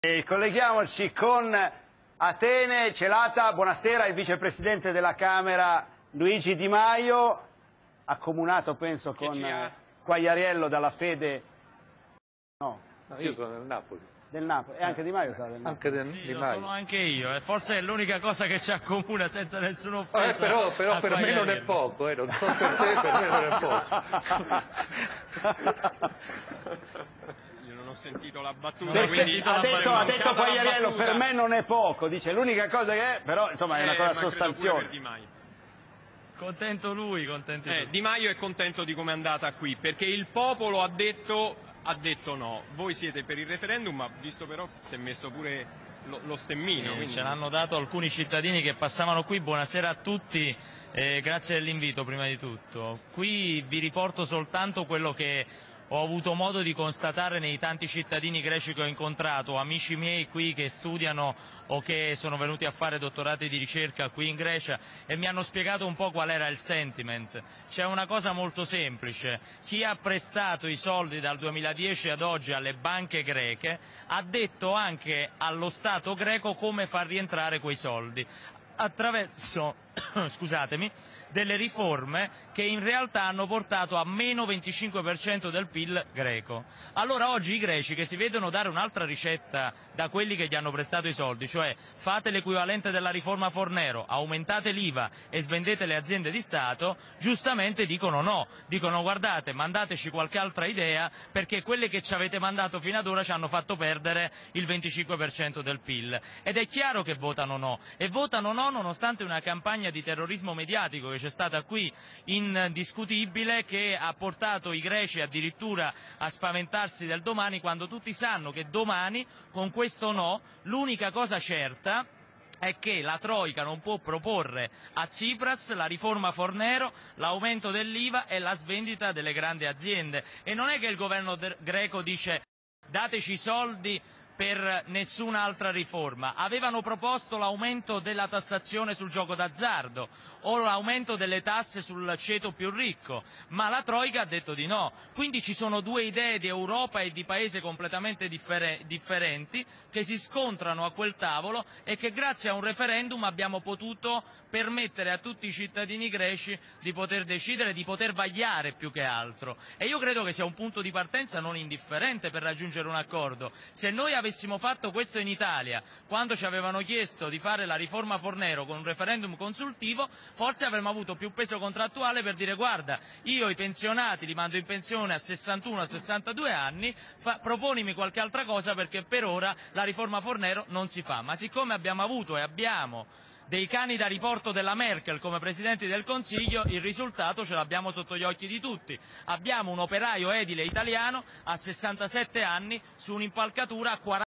Colleghiamoci con Atene, Celata. Buonasera, il vicepresidente della Camera Luigi Di Maio, accomunato penso con Quagliariello dalla fede. No, sì. Io sono del Napoli. Del Napoli, e anche Di Maio sarà del Napoli. Anche Sì, Di lo Maio. sono anche io, forse è l'unica cosa che ci accomuna senza nessuna offesa. Però per me non è poco, non so per te, per me non è poco. Io non ho sentito la battuta. Ha detto Quagliariello, per me non è poco, dice l'unica cosa che è, però insomma è una cosa sostanziosa. Contento lui, contento tutti. Di Maio è contento di come è andata qui, perché il popolo ha detto no. Voi siete per il referendum, ma visto però si è messo pure lo stemmino. Sì, ce l'hanno dato alcuni cittadini che passavano qui. Buonasera a tutti, grazie dell'invito prima di tutto. Qui vi riporto soltanto quello che ho avuto modo di constatare nei tanti cittadini greci che ho incontrato, amici miei qui che studiano o che sono venuti a fare dottorati di ricerca qui in Grecia e mi hanno spiegato un po' qual era il sentiment. C'è una cosa molto semplice: chi ha prestato i soldi dal 2010 ad oggi alle banche greche ha detto anche allo Stato greco come far rientrare quei soldi attraverso scusatemi, delle riforme che in realtà hanno portato a meno 25% del PIL greco. Allora oggi i greci, che si vedono dare un'altra ricetta da quelli che gli hanno prestato i soldi, cioè fate l'equivalente della riforma Fornero, aumentate l'IVA e svendete le aziende di Stato, giustamente dicono no, dicono guardate, mandateci qualche altra idea perché quelle che ci avete mandato fino ad ora ci hanno fatto perdere il 25% del PIL. Ed è chiaro che votano no, e votano no nonostante una campagna di terrorismo mediatico che c'è stata qui indiscutibile, che ha portato i greci addirittura a spaventarsi del domani, quando tutti sanno che domani con questo no l'unica cosa certa è che la Troika non può proporre a Tsipras la riforma Fornero, l'aumento dell'IVA e la svendita delle grandi aziende. E non è che il governo greco dice dateci i soldi per nessun'altra riforma. Avevano proposto l'aumento della tassazione sul gioco d'azzardo o l'aumento delle tasse sul ceto più ricco, ma la Troika ha detto di no. Quindi ci sono due idee di Europa e di paese completamente differenti che si scontrano a quel tavolo e che grazie a un referendum abbiamo potuto permettere a tutti i cittadini greci di poter decidere, di poter vagliare più che altro. E io credo che sia un punto di partenza non indifferente per raggiungere un accordo. Se noi avessimo fatto questo in Italia, quando ci avevano chiesto di fare la riforma Fornero con un referendum consultivo, forse avremmo avuto più peso contrattuale per dire guarda, io i pensionati li mando in pensione a 61, a 62 anni, proponimi qualche altra cosa perché per ora la riforma Fornero non si fa. Ma siccome abbiamo avuto e abbiamo dei cani da riporto della Merkel come Presidenti del Consiglio, il risultato ce l'abbiamo sotto gli occhi di tutti. Abbiamo un operaio edile italiano a 67 anni su un'impalcatura a 40